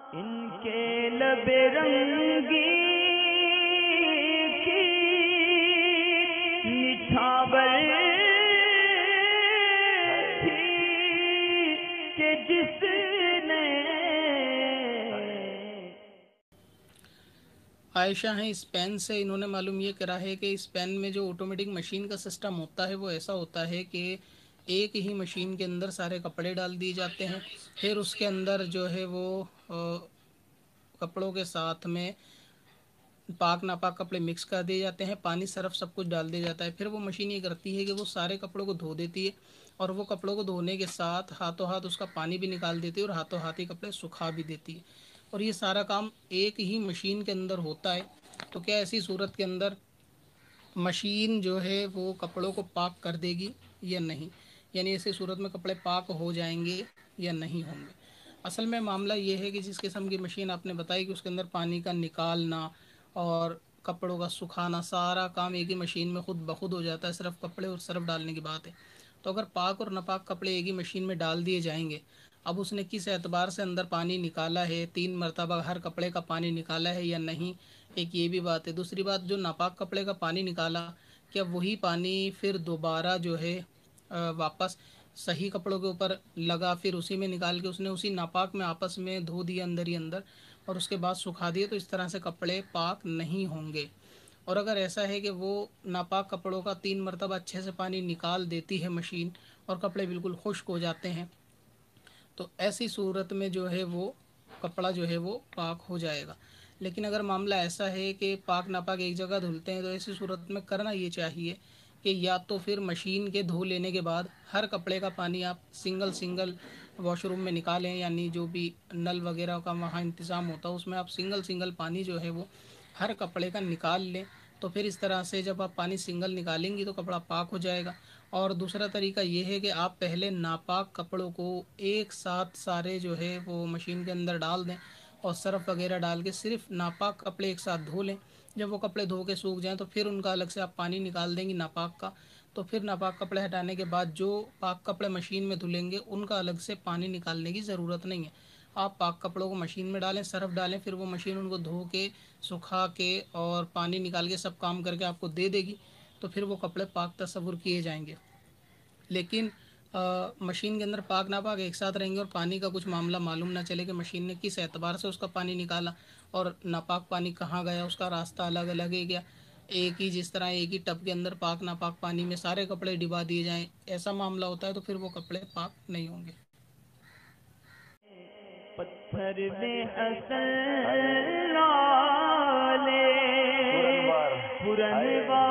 इनके लबे रंगी की निछावर थी कि जिसने आयशा हैं स्पेन से। इन्होंने मालूम ये करा है कि स्पेन में जो ऑटोमेटिक मशीन का सिस्टम होता है वो ऐसा होता है कि एक ही मशीन के अंदर सारे कपड़े डाल दिए जाते हैं। फिर उसके अंदर जो है वो कपड़ों के साथ में पाक नापाक कपड़े मिक्स कर दिए जाते हैं, पानी सरफ सब कुछ डाल दिया जाता है। फिर वो मशीन ये करती है कि वो सारे कपड़ों को धो देती है और वो कपड़ों को धोने के साथ हाथों हाथ उसका पानी भी निकाल देती है और हाथों हाथ ही कपड़े सुखा भी देती है। और ये सारा काम एक ही मशीन के अंदर होता है। तो क्या ऐसी सूरत के अंदर मशीन जो है वो कपड़ों को पाक कर देगी या नहीं, यानी ऐसी सूरत में कपड़े पाक हो जाएंगे या नहीं होंगे। असल में मामला ये है कि जिस किस्म की मशीन आपने बताई कि उसके अंदर पानी का निकालना और कपड़ों का सुखाना सारा काम एक ही मशीन में खुद ब खुद हो जाता है, सिर्फ कपड़े और सर्फ डालने की बात है। तो अगर पाक और नापाक कपड़े एक ही मशीन में डाल दिए जाएंगे, अब उसने किस एतबार से अंदर पानी निकाला है, 3 मरतबा हर कपड़े का पानी निकाला है या नहीं, एक ये भी बात है। दूसरी बात, जो नापाक कपड़े का पानी निकाला, क्या वही पानी फिर दोबारा जो है वापस सही कपड़ों के ऊपर लगा, फिर उसी में निकाल के उसने उसी नापाक में आपस में धो दिया अंदर ही अंदर और उसके बाद सुखा दिए, तो इस तरह से कपड़े पाक नहीं होंगे। और अगर ऐसा है कि वो नापाक कपड़ों का 3 मरतबा अच्छे से पानी निकाल देती है मशीन और कपड़े बिल्कुल खुश्क हो जाते हैं, तो ऐसी सूरत में जो है वो कपड़ा जो है वो पाक हो जाएगा। लेकिन अगर मामला ऐसा है कि पाक नापाक एक जगह धुलते हैं, तो ऐसी सूरत में करना ये चाहिए कि या तो फिर मशीन के धो लेने के बाद हर कपड़े का पानी आप सिंगल सिंगल वॉशरूम में निकालें, यानी जो भी नल वगैरह का वहाँ इंतज़ाम होता है उसमें आप सिंगल सिंगल पानी जो है वो हर कपड़े का निकाल लें। तो फिर इस तरह से जब आप पानी सिंगल निकालेंगी तो कपड़ा पाक हो जाएगा। और दूसरा तरीका ये है कि आप पहले नापाक कपड़ों को एक साथ सारे जो है वो मशीन के अंदर डाल दें और सर्फ वगैरह डाल के सिर्फ नापाक कपड़े एक साथ धो लें। जब वो कपड़े धो के सूख जाएं तो फिर उनका अलग से आप पानी निकाल देंगी नापाक का। तो फिर नापाक कपड़े हटाने के बाद जो पाक कपड़े मशीन में धुलेंगे उनका अलग से पानी निकालने की ज़रूरत नहीं है। आप पाक कपड़ों को मशीन में डालें, सर्फ डालें, फिर वो मशीन उनको धो के सुखा के और पानी निकाल के सब काम करके आपको दे देगी। तो फिर वो कपड़े पाक तस्वुर किए जाएंगे। लेकिन मशीन के अंदर पाक नापाक एक साथ रहेंगे और पानी का कुछ मामला मालूम ना चले कि मशीन ने किस एतबार से उसका पानी निकाला और नापाक पानी कहाँ गया, उसका रास्ता अलग अलग है क्या, एक ही जिस तरह एक ही टब के अंदर पाक नापाक पानी में सारे कपड़े डिबा दिए जाएं, ऐसा मामला होता है तो फिर वो कपड़े पाक नहीं होंगे। पत्थर में असल लाले पुरनवार